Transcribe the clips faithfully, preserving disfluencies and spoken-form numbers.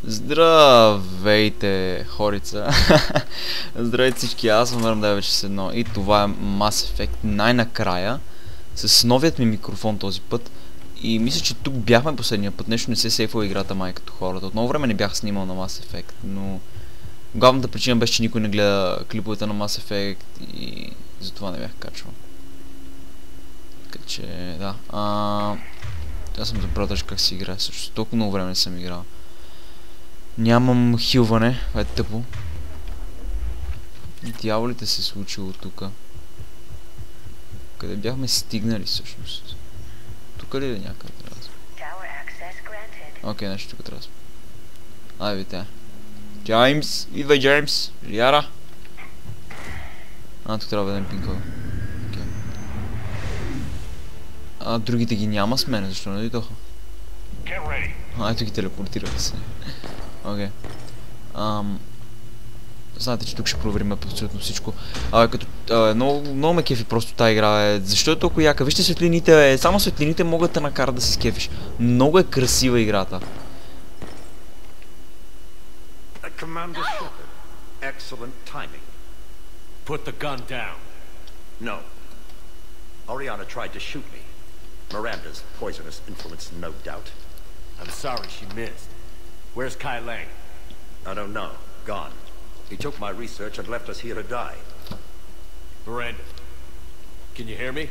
Здравейте, хорица! Здравейте всички, аз съм Върм девет шейсет и едно и това е Mass Effect най-накрая с новият ми микрофон този път. И мисля, че тук бяхме последния път, нещо не се сейфва играта май като хората. От много време не бях снимал на Mass Effect, но главната причина беше, че никой не гледа клиповете на Mass Effect и затова не бях качвал. Така че, да. А... Аз съм забрал даже как си играе, също толкова много време не съм играл. Нямам хилване, това е тъпо. Дяволите се случило тука. Къде бяхме стигнали всъщност? Тук ли е някъде трябва да сме? Окей, нещо тук трябва да сме. Ай, вите. Джеймс! Идвай, Джеймс! Яра! А, тук трябва да дадем пинкова. Окей. А, другите ги няма с мене, защо не дойдоха? А, ето ги телепортираха се. Окей. Okay. Ам... Знаете, че тук ще проверим абсолютно всичко. А, като... А, много, много ме кефи просто тази игра е. Защо е толкова яка? Вижте светлините, е. Само светлините могат да накарат да се скефиш. Много е красива играта. Commander Shepard, excellent timing. Put the gun down. No. Oriana tried to shoot me. Miranda's poisonous influence, no doubt. I'm sorry she missed. Where's Kai Lang? I don't know. Gone. He took my research and left us here to die. Miranda, can you hear me?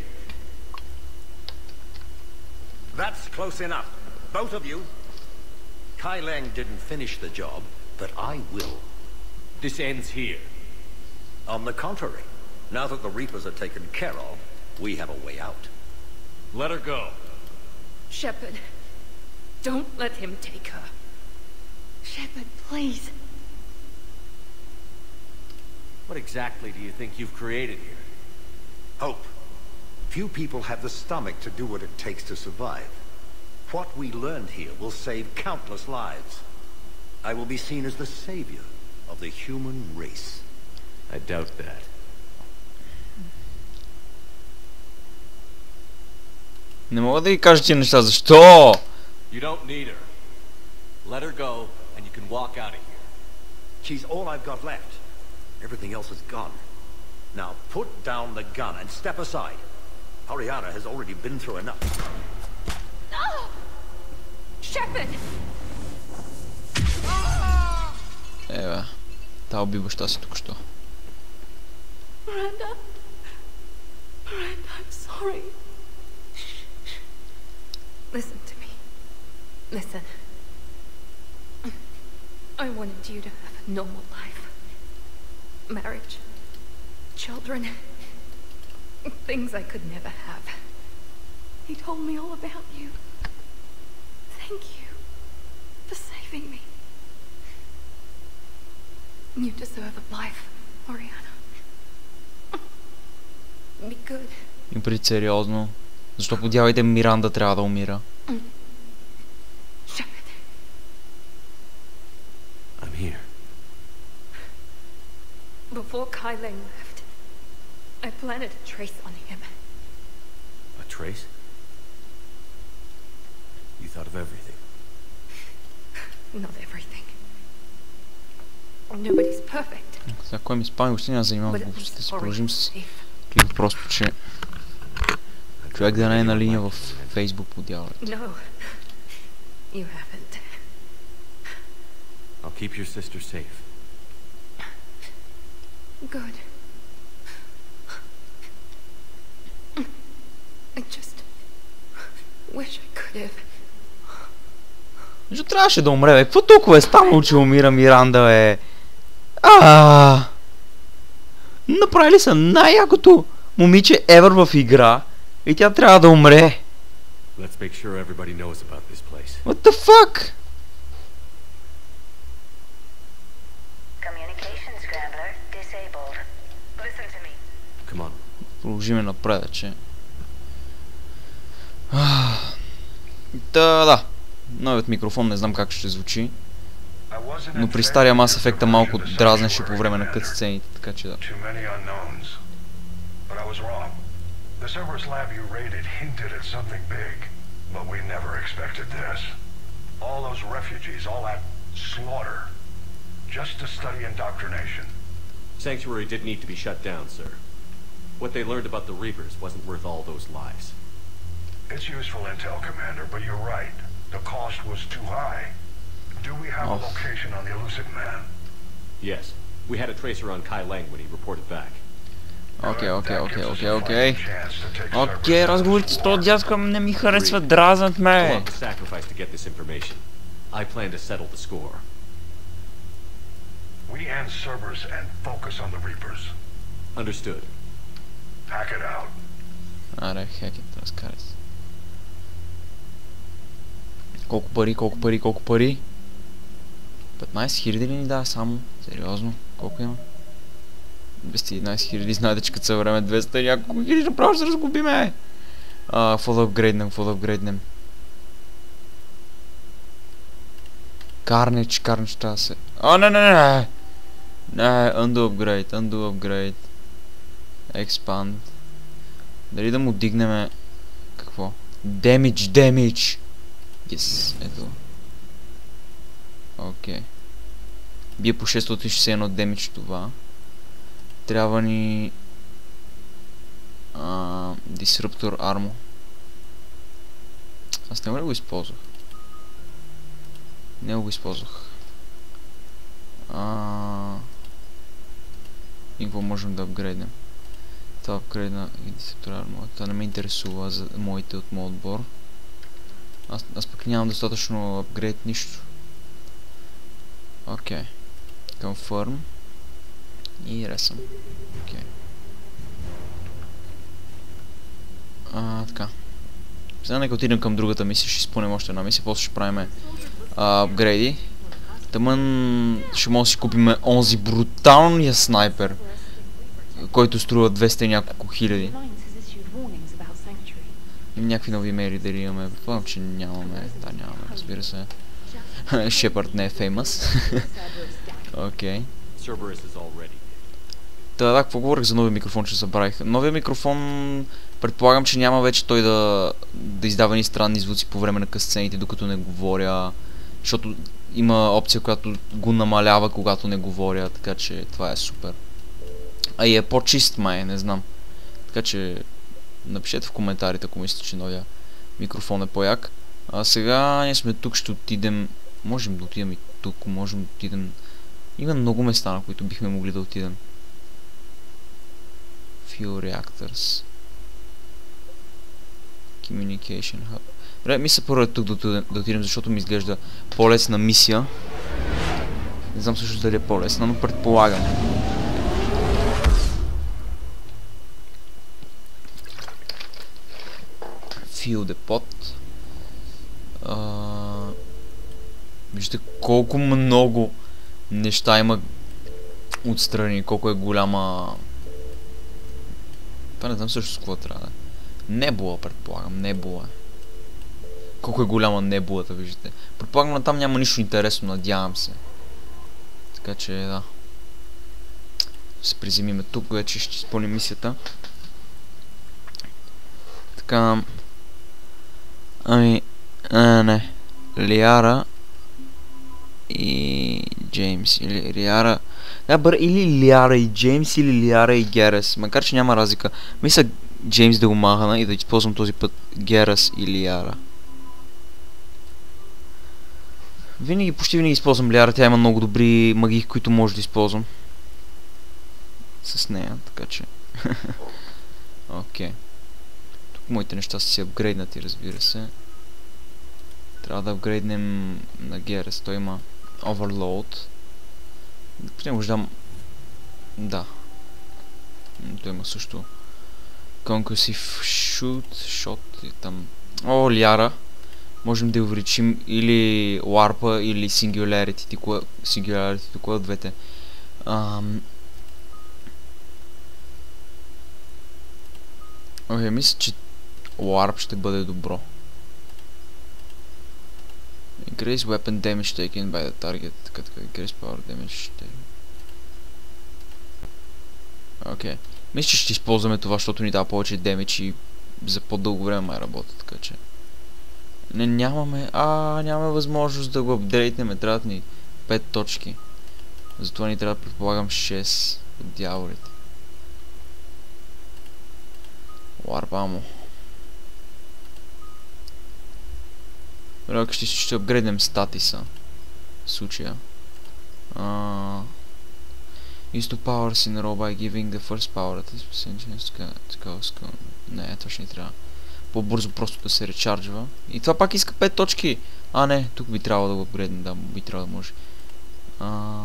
That's close enough. Both of you. Kai Lang didn't finish the job, but I will. This ends here. On the contrary, now that the Reapers are taken care of, we have a way out. Let her go. Shepard, don't let him take her. Shepard, please. What exactly do you think you've created here? Hope. Few people have the stomach to do what it takes to survive. What we learned here will save countless lives. I will be seen as the savior of the human race. I doubt that. Не мога да ви кажа тия неща, защо? You don't need her. Let her go and you can walk out of here. She's all I've got left. Everything else is gone. Now put down the gun and step aside. Oriana has already been through enough. No! Shepard! Ева, та уби баща си тук що. Miranda? Miranda, I'm sorry. Listen to me. Listen. I wanted you to have a normal life. Marriage. Children. Things I could never have. He told me all about you. Thank you for saving me. You deserve a life, Oriana. Be good. И преди сериозно. Защо подявайте Миранда трябва да умира? Shepard. I'm here. Before Kai Lang left, I planted a trace on him. A trace? You thought of everything. Not everything. Nobody's perfect. Сега кой ми спами, въобще няма да занимавам с глупостите. Да се продължим с клип, просто че човек да не е на линия в Фейсбук по дяволите. No, you haven't. I'll keep your sister safe. Good. I just wish I could have. Защо трябваше да умре, бе? Какво толкова е станало, че умира Миранда, бе? Аааа! Направили са най-якото момиче ever в игра и тя трябва да умре. Let's make sure everybody knows about this place. What the fuck? Communication scrambler disabled. Listen to me. Come on. Продължиме напред, че... Та, да. Новият микрофон не знам как ще звучи. Но при стария Mass Effect малко дразнеше по време на кът-сцените, така че да. The Cerberus lab you raided hinted at something big, but we never expected this. All those refugees, all that Slaughter. Just to study indoctrination. Sanctuary did need to be shut down, sir. What they learned about the Reapers wasn't worth all those lives. It's useful intel, Commander, but you're right. The cost was too high. Do we have Oh. a location on the Elusive Man? Yes, we had a tracer on Kai Lang when he reported back. Окей, окей, That окей, gives us окей, a окей. fighting chance to take Окей, Cerberus разговорите с to този war. дядка не ми харесват, дразнат It's a ме. lot to sacrifice to get this information. I plan to settle the score. We end Cerberus and focus on the Reapers. Understood. Hack it out. Аре, хекет, разкарай се. Колко пари, колко пари, колко пари? петнайсет хиляди ли ни дава само? Сериозно? Колко има? двеста и единайсет хиляди, знаете, че като са време двеста и няколко хиляди направо ще се разгубиме! А, какво да апгрейднем, какво да апгрейднем? Карнич, карнич трябва да се... О, не, не, не, не! Не, undo upgrade, undo upgrade. Expand. Дали да му дигнем... Какво? Damage, damage! Yes, ето. Окей. Бие по шестстотин шейсет и едно демидж това. Трябва ни... А, Disruptor Armor. Аз не го го използвах. Не го използвах. А... И какво можем да апгрейднем? Това апгрейдна и Disruptor Armor. Това не ме интересува за моите от моят отбор. Аз, аз пък нямам достатъчно апгрейд нищо. Окей. Okay. Confirm. И ресъм. Окей. Okay. А, така. Сега нека отидем към другата мисия, ще изпълним още една мисия, после ще правим апгрейди. Тъмън ще може да си купим онзи бруталния снайпер, който струва двеста и няколко хиляди. Има някакви нови имейли дали имаме, предполагам, че нямаме. Да, нямаме, разбира се. Шепард не е феймъс. Окей. Та, да, какво говорих за новия микрофон, че забравих. Новия микрофон, предполагам, че няма вече той да, да издава ни странни звуци по време на късцените, докато не говоря. Защото има опция, която го намалява, когато не говоря, така че това е супер. А и е по-чист май, не знам. Така че напишете в коментарите, ако мислите, че новия микрофон е по-як. А сега ние сме тук, ще отидем... Можем да отидем и тук, можем да отидем... Има много места, на които бихме могли да отидем. Fuel Reactors. Communication Hub. Добре, мисля първо е тук да отидем, да отидем, защото ми изглежда по-лесна мисия. Не знам също дали е по-лесна, но предполагам. Fuel Depot. Uh, вижте колко много неща има отстрани, колко е голяма... Това не знам също с какво трябва да е. Небула, предполагам, небула. Колко е голяма небулата, виждате. Предполагам, на там няма нищо интересно, надявам се. Така че, да. Се приземиме тук, вече ще изпълним мисията. Така... Ами... А, не. Лиара... И... Джеймс. Или Лиара... Да, бър, или Лиара и Джеймс, или Лиара и Герес. Макар че няма разлика. Мисля Джеймс да го махана и да използвам този път Герес и Лиара. Винаги, почти винаги използвам Лиара. Тя има много добри магии, които може да използвам. С нея, така че... Окей. Okay. Тук моите неща са си апгрейднати, разбира се. Трябва да апгрейднем на Герес. Той има Overload. Не може да... Да. Той има също Concussive Shoot, Shot и там... О, Лиара. Можем да увеличим или Warp или Singularity. Кое... Singularity, кое от двете. Ам... Окей, okay, мисля, че Warp ще бъде добро. Increase weapon damage taken by the target. Така, така, increase power damage taken. Окей. Okay. Мисля, че ще използваме това, защото ни дава повече демидж и за по-дълго време май работа, така че... Не, нямаме... А, нямаме възможност да го апдейтнем. Трябват ни пет точки. Затова ни трябва да предполагам шест от дяволите. Ларбамо. Добре, ще, ще апгрейднем статиса. В случая. Uh, Use to power in a row by giving the first power at this percentage. Не, това ще ни трябва. По-бързо просто да се речарджва. И това пак иска пет точки. А, не, тук би трябвало да го апгрейднем. Да, би трябвало да може. Uh,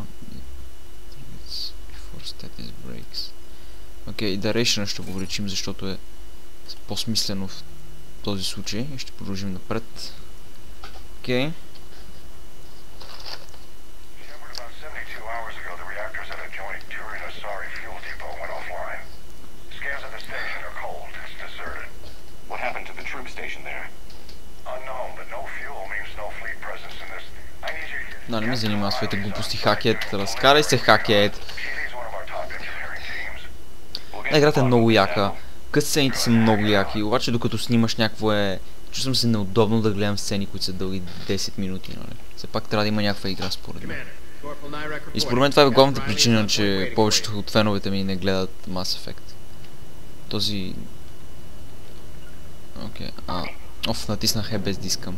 before status breaks. Окей, okay, Duration ще го увеличим, защото е по-смислено в този случай. И ще продължим напред. Окей. Okay. Да, не ме занимава своите глупости, хакет. Разкарай се, хакет. Да, играта е много яка. Късцените са много яки, обаче докато снимаш някакво е... Чувствам се неудобно да гледам сцени, които са дълги десет минути, нали? Все пак трябва да има някаква игра според мен. И според мен това е главната причина, че повечето от феновете ми не гледат Mass Effect. Този... Окей, а... Оф, натиснах е без дискъм.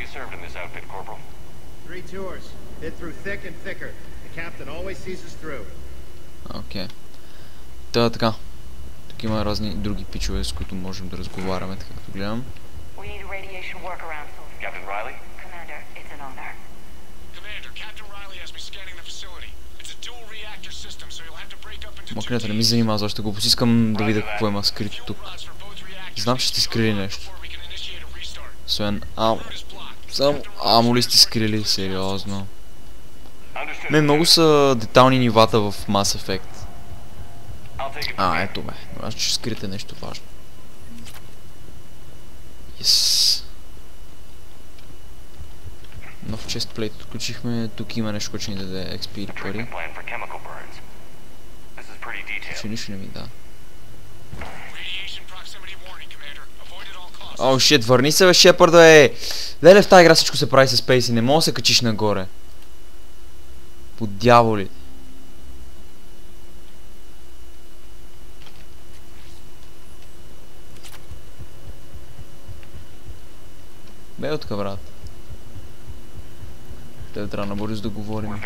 Окей. Та така. Тук има разни други пичове, с които можем да разговаряме, така като гледам. Макринята не ми занимава, защо го посискам да видя какво има скрито тук. Знам, че сте скрили нещо. Освен амо. Само амо ли сте скрили? Сериозно. Не, много са детални нивата в Mass Effect. А, ето бе. Аз ще скрите нещо важно. Yes. Нов честплейт отключихме. Тук има нещо, което ще ни даде екс пи или пари. Че нищо не ми да. О, шит, върни се бе, Шепарда е! Леле, в тази игра всичко се прави с спейси, не мога да се качиш нагоре. По дяволите. Бе отка, брат. Те трябва набързо да говорим.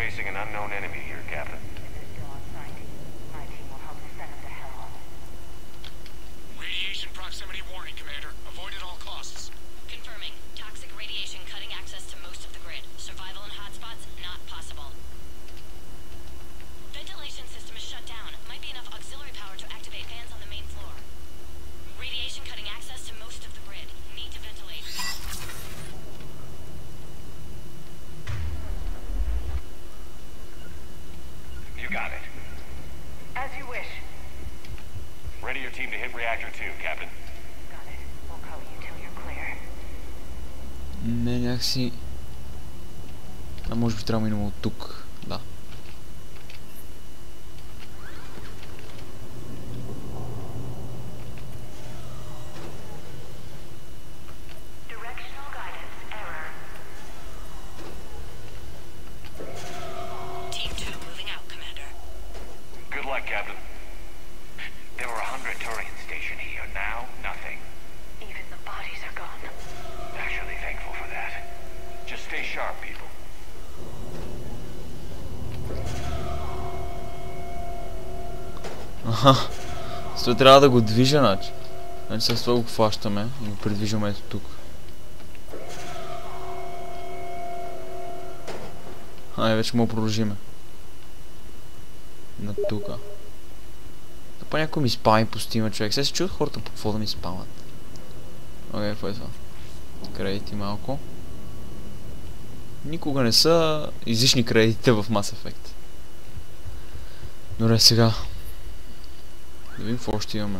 Не, някакси... А може би трябва да минем от тук. Да. Аха. С това трябва да го движа, значи. Значи с това го хващаме и го придвижваме ето тук. Ай, вече мога продължиме. На тука. Да па някой ми спами по стима, човек. Сега се чуят хората по какво да ми спамат. Окей, какво е това? Кредити малко. Никога не са излишни кредитите в Mass Effect. Добре, сега. Да видим какво още имаме.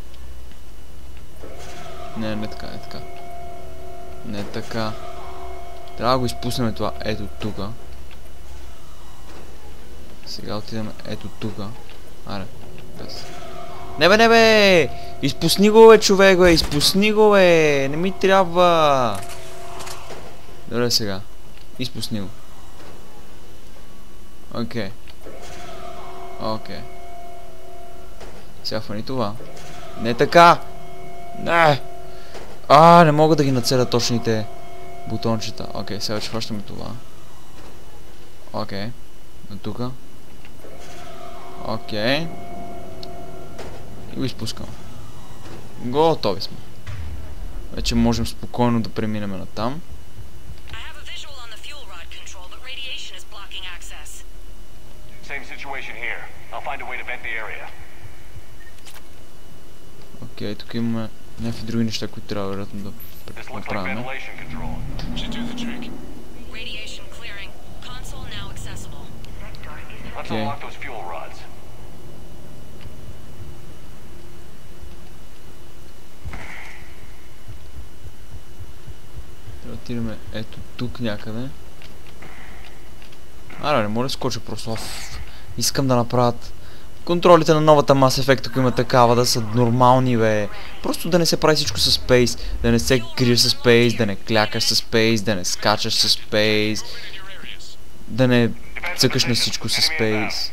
Не, не така, не така. Не така. Трябва да го изпуснем това ето тука. Сега отидем ето тука. Аре, без. Не бе, не бе! Изпусни го бе, човек бе! Изпусни го бе! Не ми трябва! Добре сега. Изпусни го. Окей. Окей. Сега фани това. Не така! Не! А, не мога да ги нацеля точните бутончета. Окей, сега вече хващаме това. Окей. От тука. Окей. И го изпускам. Готови сме. Вече можем спокойно да преминем на там. Окей, тук имаме някакви други неща, които трябва вероятно да направим. Окей. Трябва да отидем ето тук някъде. Аре, не може да скоча просто. Оф. Искам да направят контролите на новата Mass Effect, ако има такава, да са нормални, бе. Просто да не се прави всичко с Space, да не се криеш с Space, да не клякаш с Space, да не скачаш с Space, да не цъкаш на всичко с Space.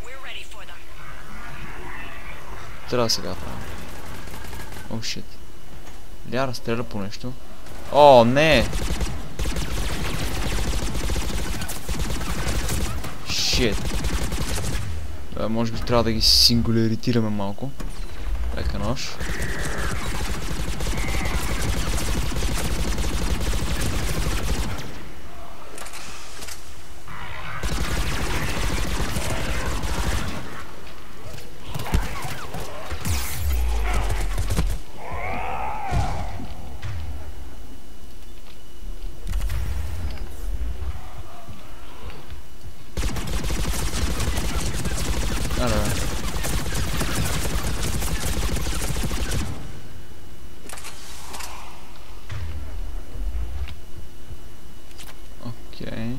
Трябва сега да правим. О, шит. Ляра стреля по нещо. О, не! Шит. Бе, може би трябва да ги сингуляритираме малко. Лека нож. Окей.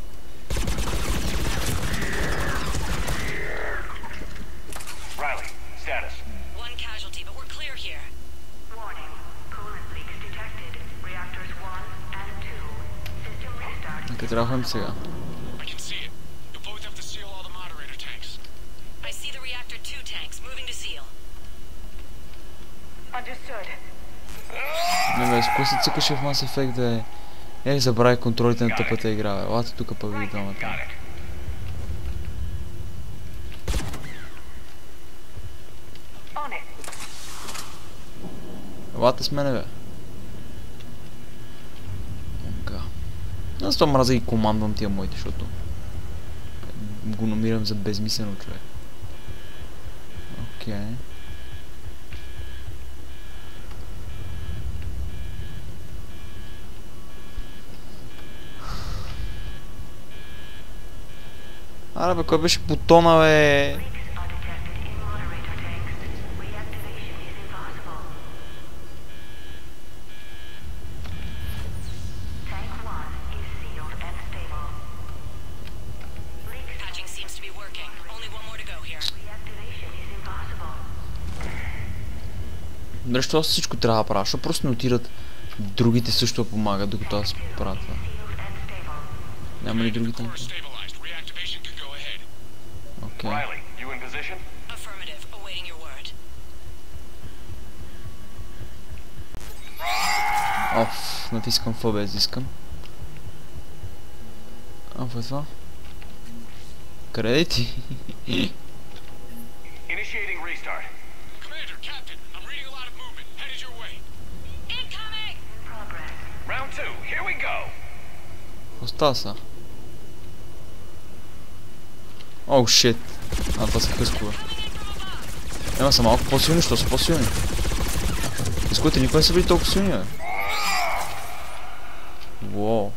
Riley, status. One casualty, but we're clear here. Warning. Coolant leaks detected. Reactors one and two. System restart. Къде трябва да ходим сега? I can see it. You'll both have to seal all the moderator tanks. I see the reactor two tanks moving to seal. Understood. Не бе, с кой се цъкаше в Mass Effect да е... Е, забрави контролите на тъпата игра, бе. Лата тук па види двамата. Лата с мене, бе. Така. Аз това мраза и командвам тия моите, защото го намирам за безмислено човек. Окей. Аре бе, кой беше бутона, бе? Защо аз всичко трябва да правя? Защо просто не отират другите също да помагат, докато аз правя това? Няма ли други танки? Окей. Оф, натискам Ф без искам. А, какво е това? Къде ти? Остава са. Оу, шит. А, това са хъскове. Ема са малко по-силни, що са по-силни? Хъсковете никога не са били толкова силни, бе. Уоу.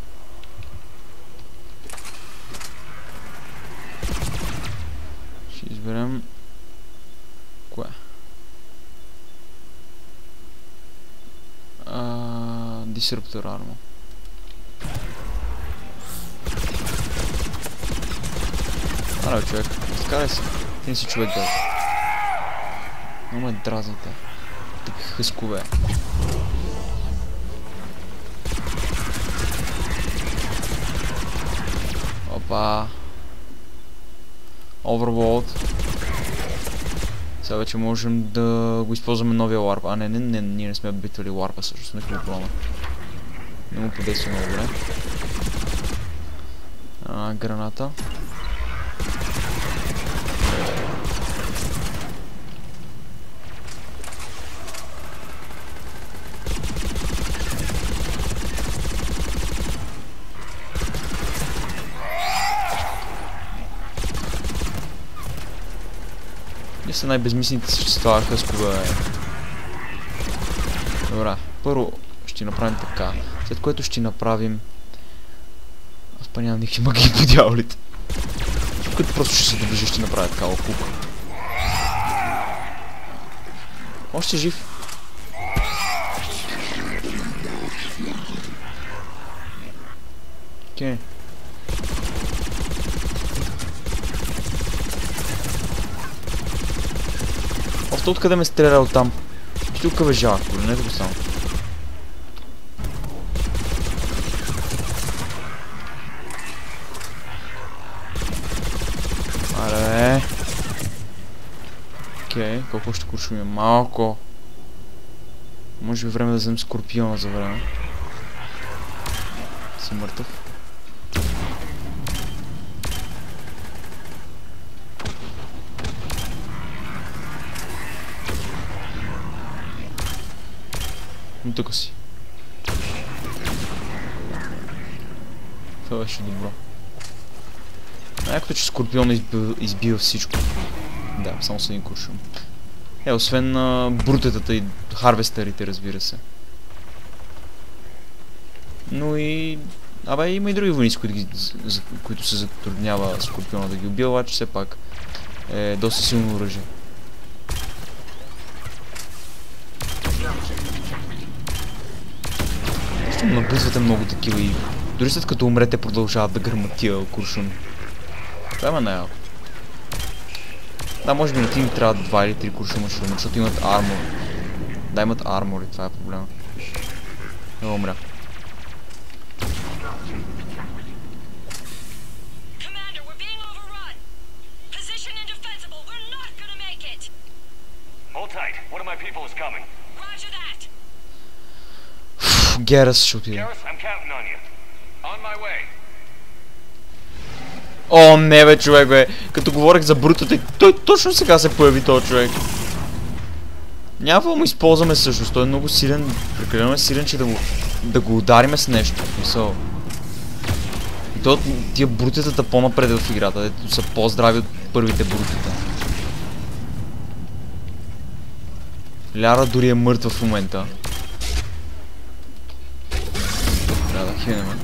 Ще изберем... Кое? Disruptor Armor. Аре, човек, скарай се. Ти не си човек, да. Много ме дразните. Такива хъскове. Опа. Overworld. Сега вече можем да го използваме новия ларп. А не, не, не, ние не сме битвали ларпа всъщност, не е проблема. Не му подейства много добре. А, граната. Ние са най-безмислените същества, хъскове. Добре, първо ще направим така, след което ще направим... Аз па нямам никакви магии по дяволите. Като просто ще се доближи, ще направя такава кука. Още жив. Окей. Офто откъде ме стрелял там? Тук бе жалко, не го само. Аре. Окей, колко ще куршуме? Малко. Може би време да вземем скорпиона за време. Си мъртъв. И тук си. Това беше добро. Най-якото, че скорпион избива, избива всичко. Да, само с един куршум. Е, освен а, брутетата и харвестерите, разбира се. Но и... Абе, има и други войници, които, ги, за, които се затруднява скорпиона да ги убива, обаче все пак е доста силно оръжие. Набутвате много такива и дори след като умрете продължават да гърмат тия куршуми. Това има най-яко. Да, може би на тим трябва два или три куршума ще умрат, защото имат армор. Да, имат армори, това е проблема. Не умря. Герас ще отиде. О, не бе, човек, бе. Като говорех за брутата, той точно сега се появи този човек. Няма да му използваме всъщност, той е много силен, прекалено е силен, че да го, да го удариме с нещо. Мисъл. И то тия брутетата по-напред в играта, дето са по-здрави от първите брутета. Ляра дори е мъртва в момента. Трябва да хинеме.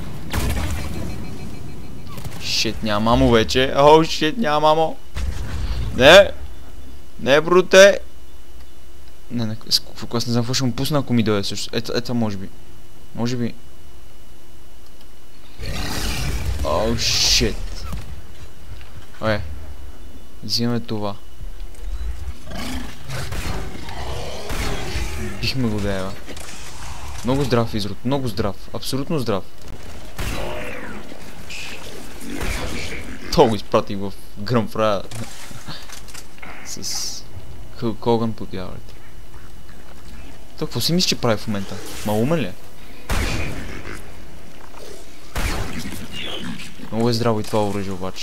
Шит, няма мамо вече. О, шит, няма мамо. Не. Не, бруте. Не, не, аз не знам какво ще му пусна, ако ми дойде също. Ето, ето, може би. Може би. О, шит. Ое. Взимаме това. Бихме го да ева. Много здрав изрод, много здрав, абсолютно здрав. То го изпратих в Гръмфрая с Хълк Хоган под дяволите. То какво си мисли, че прави в момента? Ма умен ли е? Много е здраво и това оръжие обаче.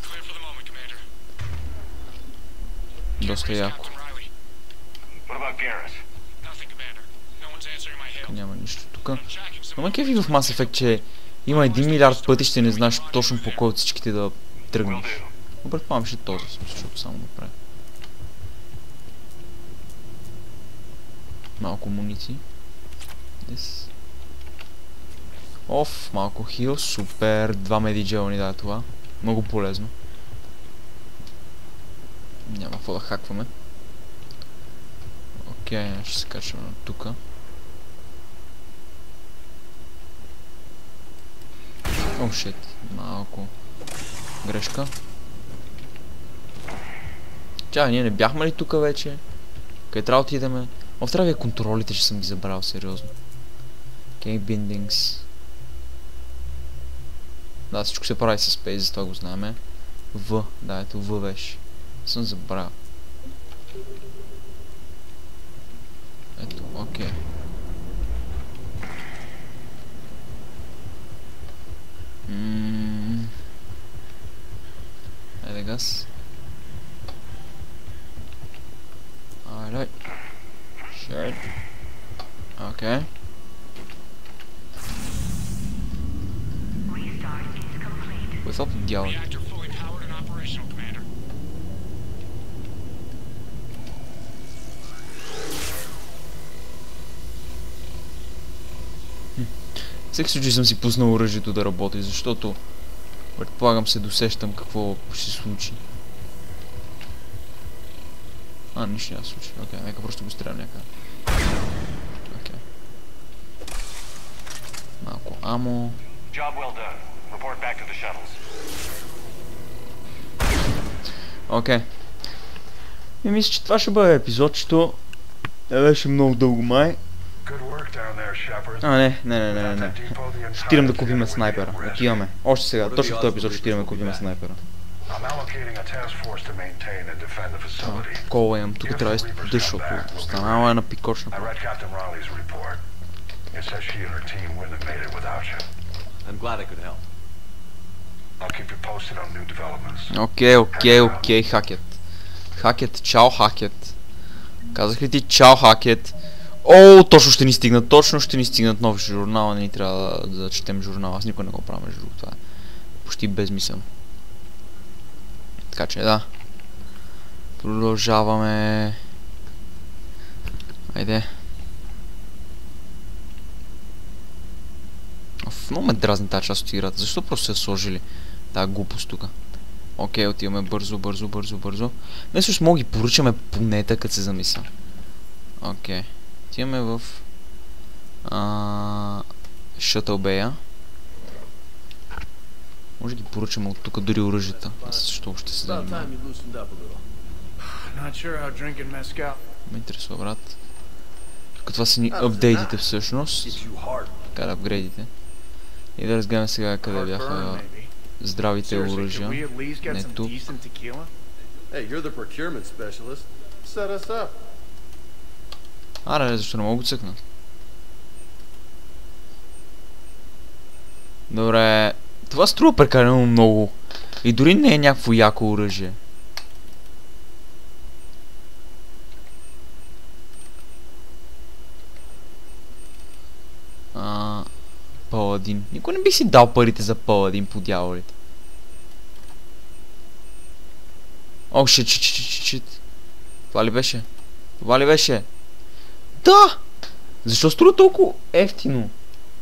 Доста яко. Няма нищо тук. Но ме кефи в Mass Effect, че има един милиард пъти, ще не знаеш точно по кой от всичките да тръгнеш. Но предполагам ще този смисъл, защото само направя. Малко муниции. Yes. Оф, малко хил, супер. Два медиджела ни даде това. Много полезно. Няма какво да хакваме. Окей, ще се качваме на тука. О, шит, малко грешка. Чакай, ние не бяхме ли тука вече? Къде трябва да отидеме? О, трябва да контролите, че съм ги забрал, сериозно. Окей, биндингс. Да, всичко се прави с Space, за това го знаеме. В, да, ето В беше. Съм забравил. Ето, окей. Ммм... Айде газ. Айде. Шерт. Окей. Кой са дядо? Reactor fully powered and operational, Commander. Всеки случай съм си пуснал оръжието да работи, защото предполагам се досещам какво ще се случи. А, нищо няма случи. Окей, нека просто го стрелям някъде. Окей. Малко амо. Job well done. Report back to the shuttles. Окей. И мисля, че това ще бъде епизодчето. Не беше много дълго май. Good work down there, Shepard. А, не, не, не, не, не. Ще отидем да купим снайпера. Отиваме. Още сега, точно в този епизод ще отидем да купим снайпера. I'm allocating a task force to maintain and defend the facility. Кола имам, тук трябва да изпода, защото останала е на пикочна. I read Captain Riley's report. It says she and her team wouldn't have made it without you. I'm glad I could help. I'll keep you posted on new developments. Окей, окей, окей, Хакет. Хакет, чао, Хакет. Казах ли ти чао, Хакет? О, точно ще ни стигнат, точно ще ни стигнат нови журнала, не ни трябва да, да четем журнала, аз никой не го правя между другото, това е почти безмислено. Така че да. Продължаваме. Айде. Оф, много ме дразни тази част от играта, защо просто се сложили тази глупост тука? Окей, отиваме бързо, бързо, бързо, бързо. Не също мога ги поръчаме планета, като се замисля. Окей. Отиваме в... Шътъл Бея. Може да ги поръчаме от тук дори оръжията. Защо още се занимава? Ме интересува, брат. Тук това са ни апдейтите всъщност. Така да апгрейдите. И да разгледаме сега къде бяха здравите оръжия. Не тук. Hey, you're the procurement specialist. Set us up. Аре, защо не мога го цъкнат? Добре, това струва прекалено много. И дори не е някакво яко оръжие. А, Паладин. Никой не би си дал парите за Паладин, по дяволите. О, шит, шит, шит, шит, шит. Това ли беше? Това ли беше? Да! Защо струва толкова ефтино?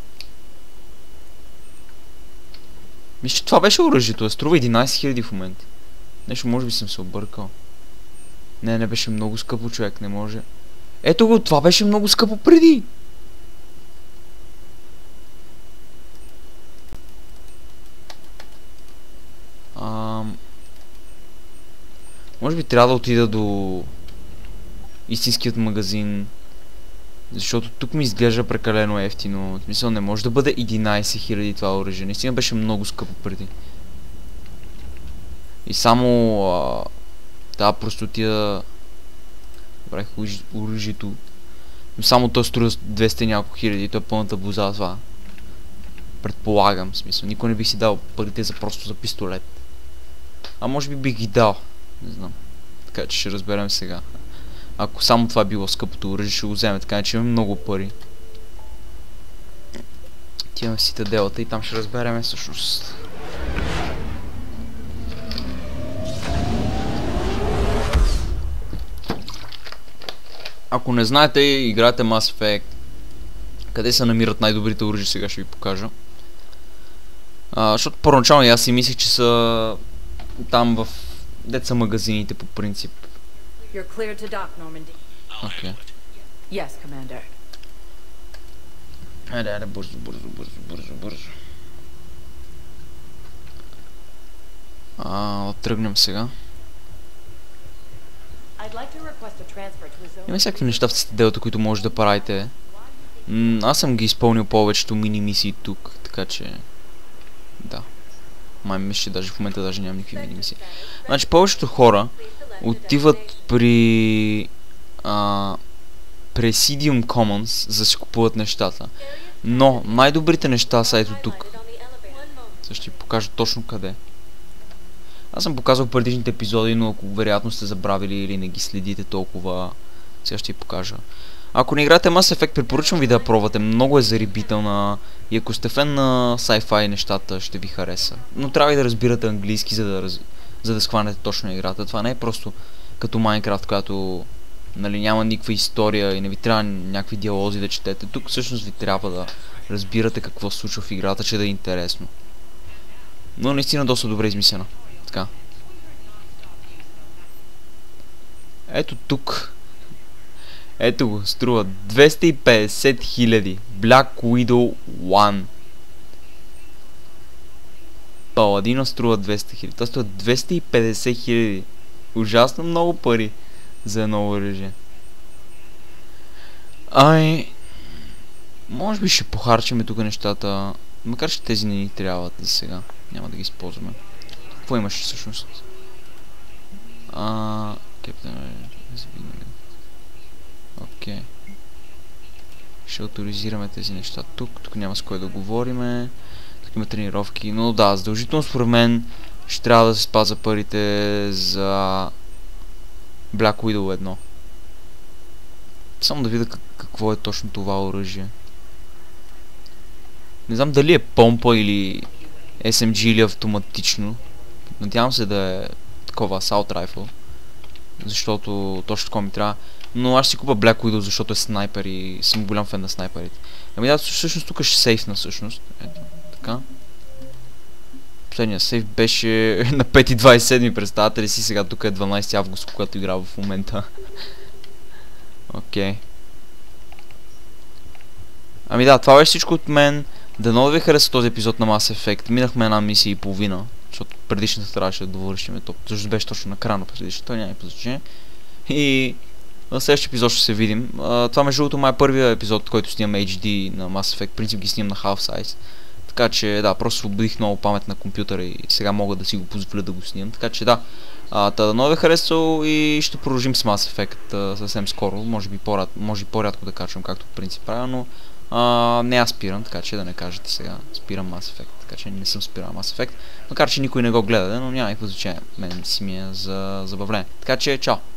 Мисля, че това беше оръжието, а струва единайсет хиляди в момента. Нещо, може би съм се объркал. Не, не беше много скъпо, човек, не може. Ето го, това беше много скъпо преди. Ам... Може би трябва да отида до истинският магазин. Защото тук ми изглежда прекалено ефтино. В смисъл, не може да бъде единайсет хиляди това оръжие. Наистина беше много скъпо преди. И само... А, да, просто тия... Брах оръжието. Само той струва двеста няколко хиляди. Той е пълната боза това. Предполагам, в смисъл. Никой не би си дал парите за просто за пистолет. А може би бих ги дал. Не знам. Така че ще разберем сега. Ако само това било скъпото оръжие, ще го вземе, така че имаме много пари. Отиваме в Цитаделата и там ще разбереме всъщност. Ако не знаете, играете Mass Effect. Къде се намират най-добрите оръжия, сега ще ви покажа. А, защото първоначално аз си мислех, че са там в деца магазините по принцип. You're cleared to dock, Normandy. Окей. Yes, Commander. Айде, айде, бързо, бързо, бързо, бързо, бързо. А, тръгнем сега. I'd like to request a transfer to a zone. Има всякакви неща в Цитаделата, които може да правите. М, аз съм ги изпълнил повечето мини мисии тук, така че... Да. Май мисля, че даже в момента даже нямам никакви мини мисии. Значи повечето хора отиват при а, Presidium Commons, за да си купуват нещата. Но най-добрите неща са ето тук. Сега ще ви покажа точно къде. Аз съм показал предишните епизоди, но ако вероятно сте забравили или не ги следите толкова, сега ще ви покажа. Ако не играете Mass Effect, препоръчвам ви да я пробвате. Много е зарибителна и ако сте фен на sci-fi нещата, ще ви хареса. Но трябва и да разбирате английски, за да, раз... за да схванете точно играта. Това не е просто като Minecraft, която, нали, няма никаква история и не ви трябва някакви диалози да четете. Тук всъщност ви трябва да разбирате какво се случва в играта, че да е интересно. Но наистина доста добре измислена. Така. Ето тук. Ето го, струва двеста и петдесет хиляди. Black Widow едно. Паладина струва двеста хиляди. Това струва двеста и петдесет хиляди. Ужасно много пари за едно оръжие. Ай, може би ще похарчаме тук нещата. Макар че тези не ни трябват за сега. Няма да ги използваме. Какво имаш всъщност? А, Окей. Ще авторизираме тези неща тук. Тук няма с кой да говориме. Тук има тренировки. Но да, задължително според мен ще трябва да се спаза парите за Black Widow едно. Само да видя как, какво е точно това оръжие. Не знам дали е помпа или Ес Ем Джи или автоматично. Надявам се да е такова Assault Rifle. Защото точно такова ми трябва. Но аз си купа Black Widow, защото е снайпер и съм голям фен на снайперите. Ами да, всъщност тук ще сейфна всъщност. Ето, така. Последният сейф беше на пети двадесет и седми, представете ли си, сега тук е дванадесети август, когато играва в момента. Окей. Okay. Ами да, това беше всичко от мен. Дано да ви хареса този епизод на Mass Effect. Минахме една мисия и половина, защото предишната трябваше да довършим топ. Защото беше точно на края на предишната, той няма значение. И на следващия епизод ще се видим. А, това между другото май е първия епизод, който снимам Ейч Ди на Mass Effect. В принцип ги снимам на Half Size. Така че да, просто освободих много памет на компютъра и сега мога да си го позволя да го снимам. Така че да, а, та дано ви е харесал и ще продължим с Mass Effect а, съвсем скоро. Може би по-рядко, може би по-рядко да качвам, както в принцип правя, но а, не аз спирам, така че да не кажете сега спирам Mass Effect. Така че не съм спирал Mass Effect, макар че никой не го гледа, но няма никакво значение. Мен си ми е за забавление. Така че чао!